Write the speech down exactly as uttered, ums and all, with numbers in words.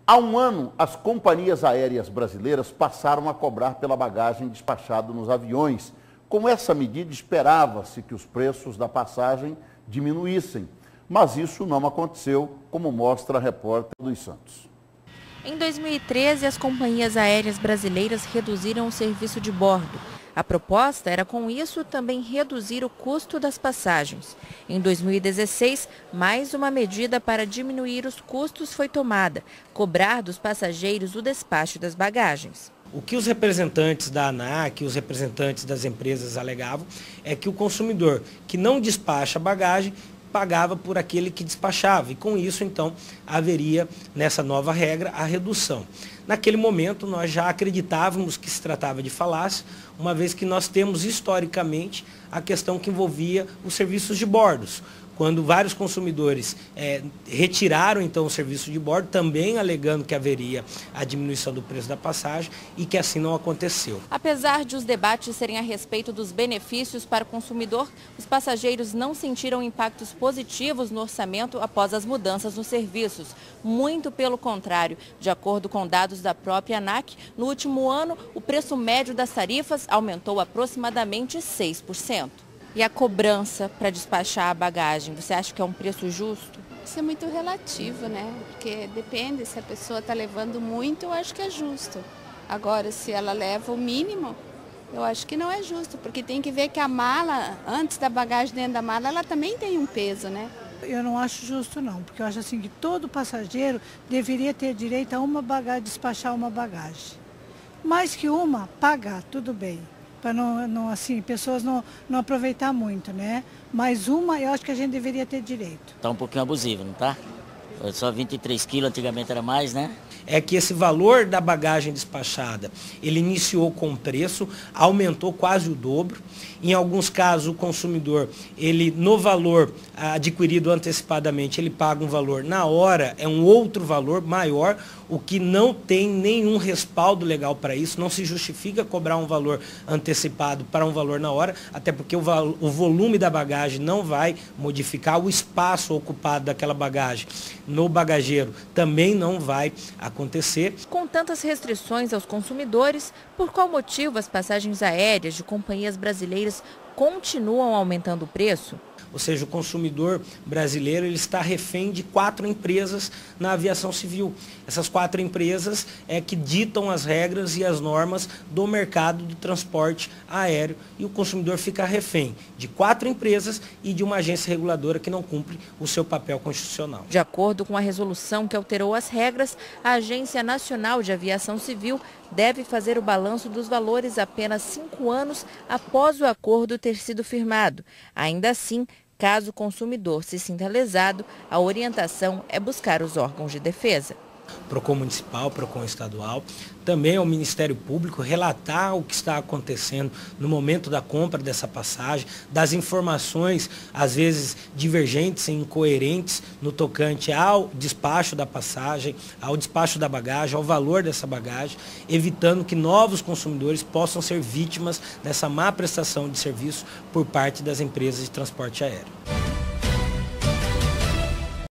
Há um ano, as companhias aéreas brasileiras passaram a cobrar pela bagagem despachada nos aviões. Com essa medida, esperava-se que os preços da passagem diminuíssem, mas isso não aconteceu, como mostra a repórter dos Santos. Em dois mil e treze, as companhias aéreas brasileiras reduziram o serviço de bordo. A proposta era, com isso, também reduzir o custo das passagens. Em dois mil e dezesseis, mais uma medida para diminuir os custos foi tomada: cobrar dos passageiros o despacho das bagagens. O que os representantes da ANAC, os representantes das empresas alegavam é que o consumidor que não despacha a bagagem pagava por aquele que despachava, e com isso, então, haveria, nessa nova regra, a redução. Naquele momento, nós já acreditávamos que se tratava de falácia, uma vez que nós temos, historicamente, a questão que envolvia os serviços de bordos. Quando vários consumidores é, retiraram, então, o serviço de bordo, também alegando que haveria a diminuição do preço da passagem, e que assim não aconteceu. Apesar de os debates serem a respeito dos benefícios para o consumidor, os passageiros não sentiram impactos positivos no orçamento após as mudanças nos serviços. Muito pelo contrário, de acordo com dados da própria ANAC, no último ano, o preço médio das tarifas aumentou aproximadamente seis por cento. E a cobrança para despachar a bagagem, você acha que é um preço justo? Isso é muito relativo, né? Porque depende, se a pessoa está levando muito, eu acho que é justo. Agora, se ela leva o mínimo, eu acho que não é justo, porque tem que ver que a mala, antes da bagagem dentro da mala, ela também tem um peso, né? Eu não acho justo não, porque eu acho assim que todo passageiro deveria ter direito a uma bagagem, despachar uma bagagem. Mais que uma, pagar, tudo bem. Para não, não, assim, pessoas não, não aproveitar muito, né? Mas uma, eu acho que a gente deveria ter direito. Tá um pouquinho abusivo, não tá? Só vinte e três quilos, antigamente era mais, né? É que esse valor da bagagem despachada, ele iniciou com preço, aumentou quase o dobro. Em alguns casos, o consumidor, ele no valor adquirido antecipadamente, ele paga um valor na hora, é um outro valor maior, o que não tem nenhum respaldo legal para isso, não se justifica cobrar um valor antecipado para um valor na hora, até porque o, o volume da bagagem não vai modificar, o espaço ocupado daquela bagagem no bagageiro também não vai acontecer. Com tantas restrições aos consumidores, por qual motivo as passagens aéreas de companhias brasileiras continuam aumentando o preço? Ou seja, o consumidor brasileiro ele está refém de quatro empresas na aviação civil. Essas quatro empresas é que ditam as regras e as normas do mercado do transporte aéreo, e o consumidor fica refém de quatro empresas e de uma agência reguladora que não cumpre o seu papel constitucional. De acordo com a resolução que alterou as regras, a Agência Nacional de Aviação Civil deve fazer o balanço dos valores apenas cinco anos após o acordo ter sido firmado. Ainda assim, caso o consumidor se sinta lesado, a orientação é buscar os órgãos de defesa. PROCON municipal, PROCON estadual, também ao Ministério Público, relatar o que está acontecendo no momento da compra dessa passagem, das informações, às vezes divergentes e incoerentes, no tocante ao despacho da passagem, ao despacho da bagagem, ao valor dessa bagagem, evitando que novos consumidores possam ser vítimas dessa má prestação de serviço por parte das empresas de transporte aéreo.